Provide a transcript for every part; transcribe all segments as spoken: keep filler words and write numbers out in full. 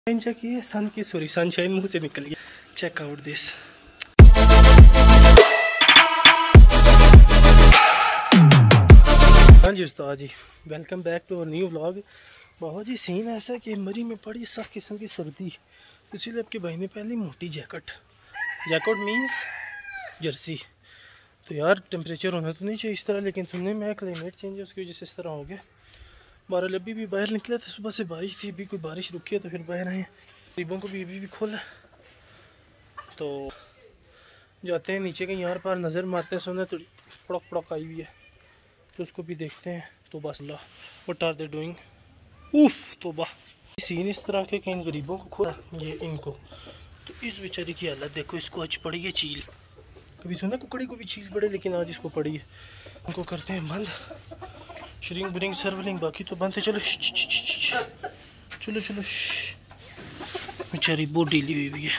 Check किए सन की sorry sunshine मुंह से निकल गया। Check out this. हाँ जी उस्ताद जी, welcome back to our new vlog. बाबा जी सीन ऐसा है कि मरी में पड़ी सख्त किस्म की सर्दी, इसीलिए आपके भाई ने पहली मोटी जैकेट जैकेट मीन्स जर्सी। तो यार टेम्परेचर होना तो नहीं चाहिए इस तरह, लेकिन सुनने में क्लाइमेट चेंज है उसकी वजह से इस तरह हो गया। बारह अभी भी बाहर निकले थे, सुबह से बारिश थी, अभी कोई बारिश रुकी है तो फिर बाहर आए। गरीबों को भी अभी भी खोला तो जाते हैं नीचे कहीं यार पार नज़र मारते हैं। सुना तो पड़क पड़क आई हुई है तो उसको भी देखते हैं। तो बस ला व्हाट आर दे डूइंग, उफ तो वाह सीन इस तरह के कहीं गरीबों को खोला ये इनको। तो इस बेचारी की हालत देखो, इसको आज पड़ी है चील। कभी सुना कुकड़ी को भी चील पड़े, लेकिन आज इसको पड़ी है। उनको करते हैं बंद, श्रिंग ब्रिंग सर्वलिंग बाकी तो बंद है। चलो चलो चलो, बेचारी बहुत ढीली हुई हुई है,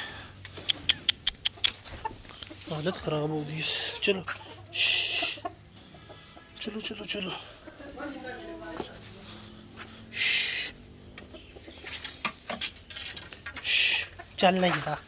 हालत ख़राब हो गई है। चलो चलो चलो चलो चलना ही था।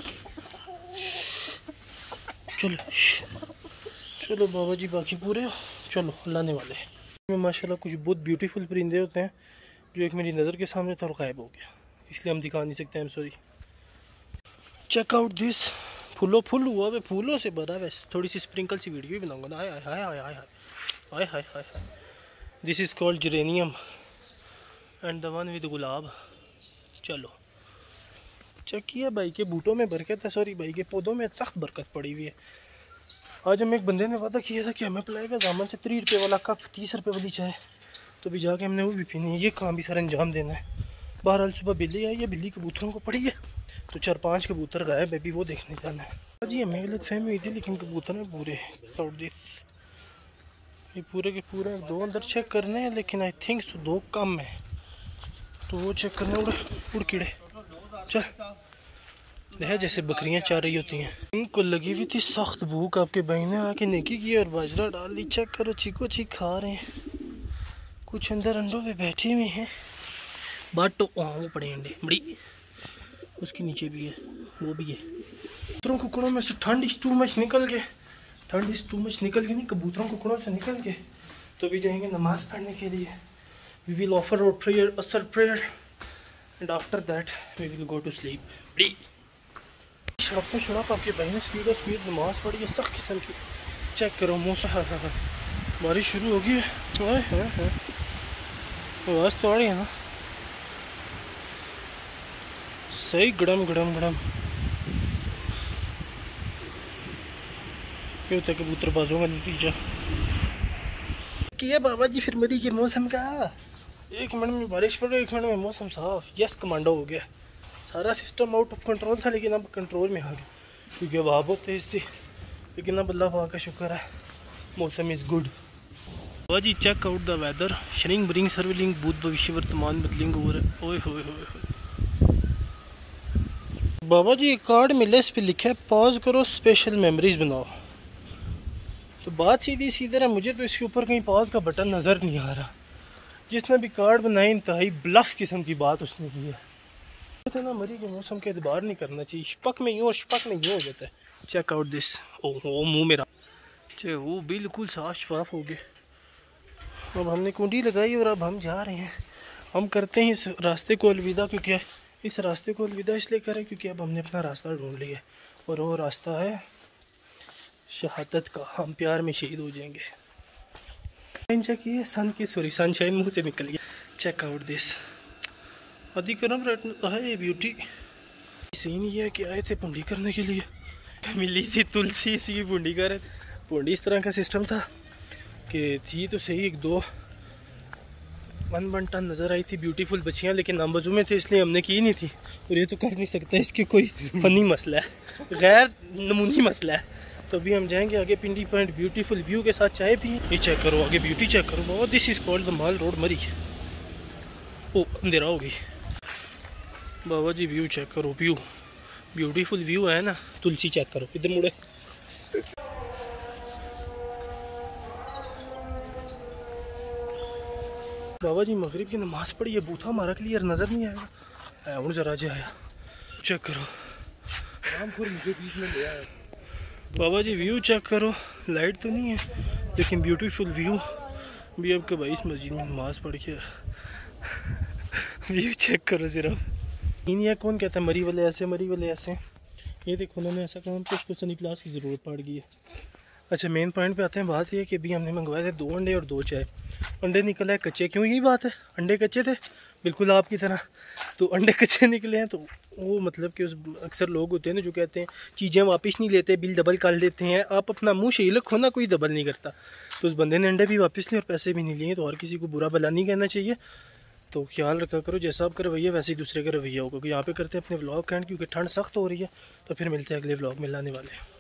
चलो चलो बाबा जी बाकी पूरे हो, चलो लाने वाले में माशाल्लाह कुछ बहुत ब्यूटीफुल परिंदे होते हैं जो एक मेरी नज़र के सामने था और गायब हो गया, इसलिए हम दिखा नहीं सकते। I am sorry. Check out this, फूलों फुल हुआ वे, फूलों से भरा वैसे। थोड़ी सी स्प्रिंकल सी वीडियो भी बनाऊंगा ना। हाय हाय हाय हाय हाय हाय हाय हाय हाय। This is called geranium and the one with गुलाब। चलो चेक किया, भाई के बूटों में बरकत है, सॉरी भाई के पौधों में सख्त बरकत पड़ी हुई है। आज हमें एक बंदे ने वादा किया था कि हमें पिलाएगा जामन से तीस रुपये वाला कप, तीस रुपये वाली चाय, तो भी जाके हमने वो भी पीनी है। ये काम भी सारा अंजाम देना है। बहरहाल सुबह बिल्ली आई है, बिल्ली कबूतरों को पड़ी है तो चार पांच कबूतर गायब है, भी वो देखने जाना है। जी हमें गलत फहमी हुई थी, लेकिन कबूतर में पूरे ये पूरे के पूरे दो अंदर चेक करने हैं, लेकिन आई थिंक सो दो कम है तो वो चेक करने उड़ उड़ कीड़े चल है जैसे बकरियां चाह रही होती हैं। इनको लगी हुई थी सख्त भूख, आपके भाई ने आके नेकी की और बाजरा डाल दी। चेक करो चीको चीक खा रहे हैं, कुछ अंदर अंडों पे बैठे हुए हैं। बाट तो वो पड़े अंडे बड़ी, उसके नीचे भी है, वो भी है। कबूतरों कुकड़ों में से ठंड इस टू मच निकल गए, ठंड इस टू मच निकल के नहीं कबूतरों कुकड़ों से निकल के तो भी जाएंगे नमाज पढ़ने के लिए। We will offer our prayer, असर prayer, and after that we will go to sleep. बड़ी शराब में शराब आपके भाई ने स्पीड और स्पीड नमाज पढ़ी है सख्त किस्म की। चेक करो मौसम, हाँ हाँ हाँ बारिश शुरू हो गई है। आवाज़ तो आ रही है ना सही, गड़म गड़म गड़म क्यों होता है कबूतरबाजों का नतीजा किया बाबा जी। फिर मरी के मौसम का एक मिनट में बारिश पड़ रही, एक मिनट में मौसम साफ। यस कमांडो हो गया, सारा सिस्टम आउट ऑफ कंट्रोल था लेकिन अब कंट्रोल में आ गया, क्योंकि हवा बहुत तेज थी। लेकिन अब अल्लाह पाक का शुक्र है, मौसम इज़ गुड। बाबा जी चेक आउट द वेदर, श्रिंग ब्रिंग सर्विलिंग भूत भविष्य वर्तमान बदलिंग हो रहा। ओए होए होए बाबा जी कार्ड मिले, इस पर लिखा है पॉज करो स्पेशल मेमोरीज बनाओ। तो बात सीधी सीधी है, मुझे तो इसके ऊपर कहीं पॉज का बटन नज़र नहीं आ रहा। जिसने भी कार्ड बनाए इंतहाई ब्लफ किस्म की बात उसने की है। तो ना मरी के मौसम के एतबार नहीं करना चाहिए, शपक में यूँ और शपक में यूँ हो जाता है। चेक आउट दिस, ओ ओ मुँह मेरा चे वो बिल्कुल साफ शफाफ हो गए। अब हमने कुंडी लगाई और अब हम जा रहे हैं। हम करते हैं इस रास्ते को अलविदा, क्योंकि इस रास्ते को अलविदा इसलिए करें क्योंकि अब हमने अपना रास्ता ढूंढ लिया और वो रास्ता है शहादत का। हम प्यार में शहीद हो जाएंगे। चेक किए सन की सॉरी सनशाइन मुँह से निकल गया। चेक आउट दिस, अधिकरम रत्न है ये ब्यूटी। सीन ये है कि आए थे पुंडी करने के लिए, मिली थी तुलसी, इसी की पुंडी कर रहे थे। पुंडी इस तरह का सिस्टम था कि थी तो सही एक दो वन वन टन नज़र आई थी ब्यूटीफुल बच्चियाँ, लेकिन नामबाजू में थे इसलिए हमने की नहीं थी। और ये तो कर नहीं सकता, इसके कोई फ़नी मसला है, गैर नमूनी मसला है। तो अभी हम जाएंगे आगे पिंडी पॉइंट, ब्यूटीफुल व्यू के साथ चाय भी। ये चेक करो आगे ब्यूटी चेक करो बाबा, this is called the Mall Road Murree. ओ अंधेरा होगी बाबा जी, व्यू चेक करो, व्यू ब्यूटीफुल व्यू है ना। तुलसी चेक करो, इधर मुड़े। बाबा जी मगरिब की नमाज पढ़ी है, बूथा हमारा क्लियर नज़र नहीं आएगा। हूँ जरा जो आया चेक करो मुझे बीच में ले आया बाबा जी। व्यू चेक करो, लाइट तो नहीं है लेकिन ब्यूटीफुल व्यू भी। अब के भाई इस मस्जिद में नमाज पढ़ के व्यू चेक करो सिर्फ। इन ये कौन कहता है मरी वाले ऐसे मरी वाले ऐसे। ये देखो उन्होंने ऐसा काम कुछ कुछ नहीं क्लास की ज़रूरत पड़ गई है। अच्छा मेन पॉइंट पे आते हैं। बात ये है कि अभी हमने मंगवाए थे दो अंडे और दो चाय। अंडे निकले हैं कच्चे, क्यों यही बात है, अंडे कच्चे थे बिल्कुल आपकी तरह। तो अंडे कच्चे निकले हैं तो वो मतलब कि उस अक्सर लोग होते हैं ना जो कहते हैं चीज़ें वापस नहीं लेते, बिल डबल कर देते हैं। आप अपना मुँह शही रखो ना, कोई डबल नहीं करता। तो उस बंदे ने अंडे भी वापस लिए और पैसे भी नहीं लिए। तो हर किसी को बुरा भला नहीं कहना चाहिए। तो ख्याल रखा करो, जैसा आपका रवैया वैसे ही दूसरे का रवैया होगा। क्योंकि यहाँ पे करते हैं अपने व्लॉग कैंड, क्योंकि ठंड सख्त हो रही है। तो फिर मिलते हैं अगले व्लॉग में लाने वाले।